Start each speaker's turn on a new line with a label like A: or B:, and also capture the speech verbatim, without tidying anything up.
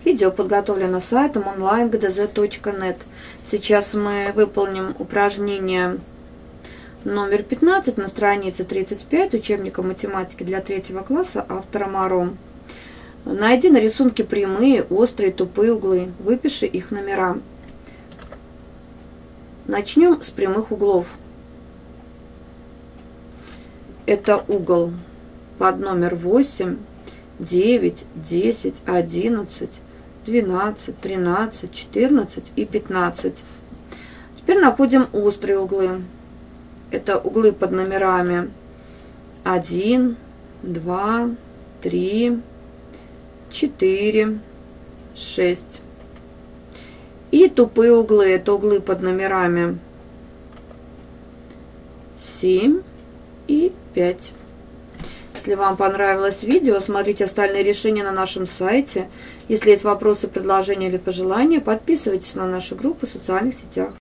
A: Видео подготовлено сайтом онлайн точка джи ди зет точка нет. Сейчас мы выполним упражнение номер пятнадцать на странице тридцать пять учебника математики для третьего класса автора Моро. Найди на рисунке прямые, острые, тупые углы. Выпиши их номера. Начнем с прямых углов. Это угол под номер восемь, девять, десять, одиннадцать, двенадцать, тринадцать, четырнадцать и пятнадцать. Теперь находим острые углы. Это углы под номерами один, два, три, четыре, шесть. И тупые углы. Это углы под номерами семь и пять. Если вам понравилось видео, смотрите остальные решения на нашем сайте. Если есть вопросы, предложения или пожелания, подписывайтесь на нашу группу в социальных сетях.